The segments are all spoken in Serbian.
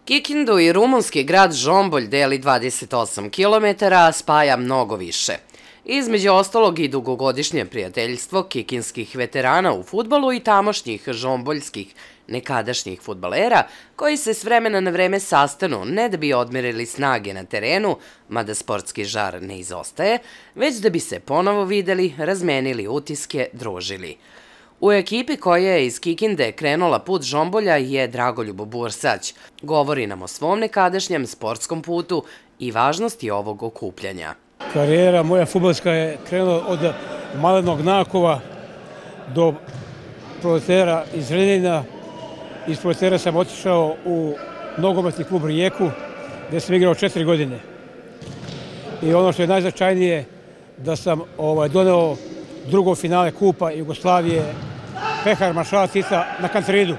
Kikindu i rumunski grad Žombolj deli 28 kilometara, a spaja mnogo više. Između ostalog i dugogodišnje prijateljstvo kikinskih veterana u fudbalu i tamošnjih žomboljskih nekadašnjih fudbalera, koji se s vremena na vreme sastanu ne da bi odmerili snage na terenu, mada sportski žar ne izostaje, već da bi se ponovo videli, razmenili utiske, družili. U ekipi koja je iz Kikinde krenula put Žombolja je Dragoljub Bursać. Govori nam o svom nekadašnjem sportskom putu i važnosti ovog okupljanja. Karijera moja fudbalska je krenula od malenog Nakova do Proletera iz Renjanina. Iz Proletera sam otišao u nogometni klub Rijeku, gdje sam igrao 4 godine. I ono što je najznačajnije, da sam doneo drugo finale Kupa Jugoslavije, pehar maršala Tita na Kantridu.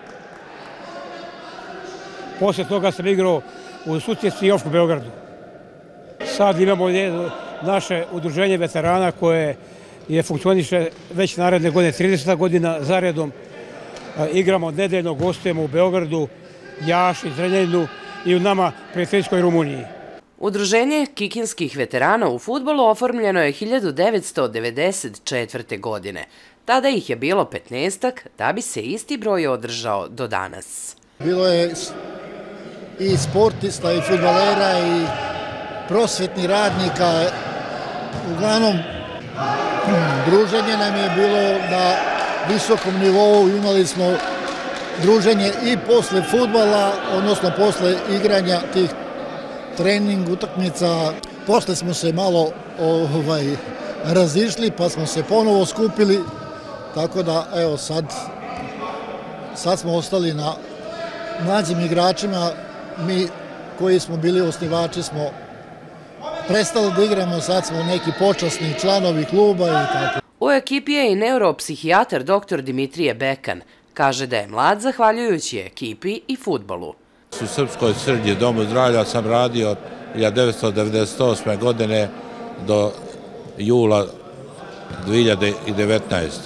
Poslije toga sam igrao u Sutjeci i Joško Beogradu. Sad imamo naše udruženje veterana koje je funkcioniše već naredne godine, 30 godina zaredom. Igramo nedeljno, gostujemo u Beogradu, Jaši, Zrenjaninu i u nama prijateljskoj Rumuniji. Udruženje kikinskih veterana u fudbalu oformljeno je 1994. godine. Tada ih je bilo 15-ak, da bi se isti broj održao do danas. Bilo je i sportista, i fudbalera, i prosvetnih radnika. Uglavnom, druženje nam je bilo na visokom nivou. Imali smo druženje i posle fudbala, odnosno posle igranja tih trening utakmica. Posle smo se malo razišli, pa smo se ponovo skupili. Tako da, evo, sad smo ostali na mlađim igračima. Mi koji smo bili osnivači smo prestali da igramo, sad smo neki počasni članovi kluba i tako. U ekipi je i neuropsihijatar dr. Dimitrije Bekan. Kaže da je mlad zahvaljujući ekipi i fudbalu. U Srpskoj srednji domu zdravlja sam radio od 1998. godine do jula 2019.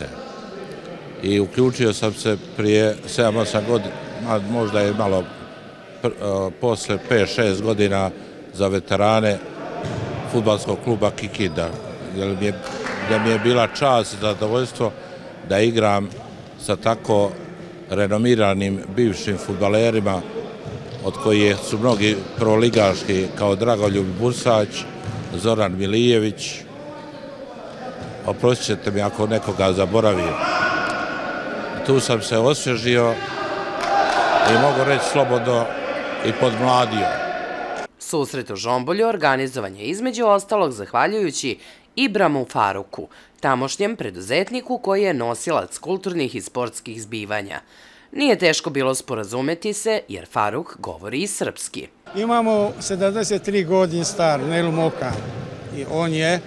I uključio sam se prije 7-8 godina, možda je malo posle 5-6 godina za veterane fudbalskog kluba Kikinda, gdje mi je bila čast i zadovoljstvo da igram sa tako renomiranim bivšim fudbalerima, od kojih su mnogi prvoligaški, kao Dragoljub Bursać, Zoran Milijević. Oprostit ćete mi ako nekoga zaboravim. Tu sam se osvježio i mogu reći slobodno i podmladio. Susret u Žombolju organizovan je između ostalog zahvaljujući Ibramu Faruku, tamošnjem preduzetniku koji je nosilac kulturnih i sportskih zbivanja. Nije teško bilo sporazumeti se jer Faruk govori i srpski. Imamo 73 godin star Nelu Moka i on je.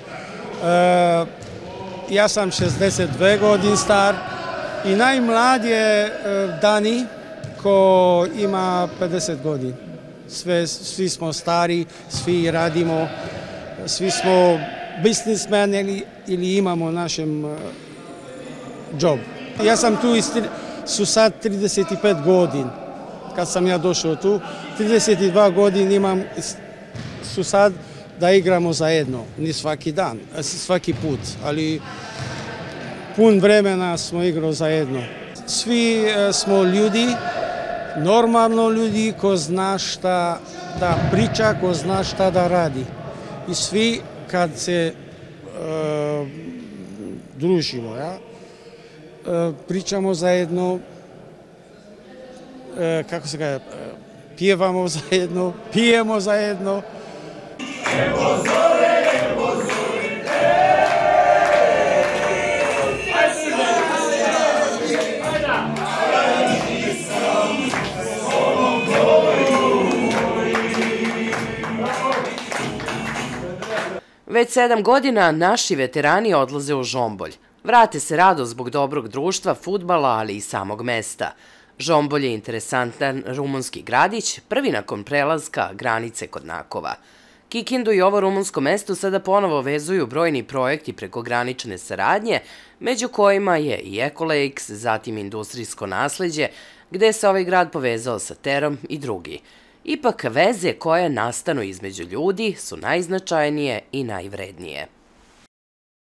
Ja sam 62 godin star i najmlad je Dani ko ima 50 godina. Svi smo stari, svi radimo, svi smo biznismeni ili imamo našem job. Ja sam tu su sad 35 godina kad sam ja došao tu. 32 godina imam su sad da igramo zajedno. Ni svaki dan, svaki put, ali pun vremena smo igrali zajedno. Svi smo ljudi, normalno ljudi ko zna šta da priča, ko zna šta da radi. I svi kad se družimo, pričamo zajedno, kako se kaže, pjevamo zajedno, pijemo zajedno. Već 7 godina naši veterani odlaze u Žombolj. Vrate se rado zbog dobrog društva, fudbala, ali i samog mesta. Žombolj je interesantan rumunski gradić, prvi nakon prelaska granice kod Nakova. Kikindu i ovo rumunsko mesto sada ponovo vezuju brojni projekti prekogranične saradnje, među kojima je i Ekolakes, zatim industrijsko nasleđe, gde se ovaj grad povezao sa Terom i drugi. Ipak veze koje nastanu između ljudi su najznačajnije i najvrednije.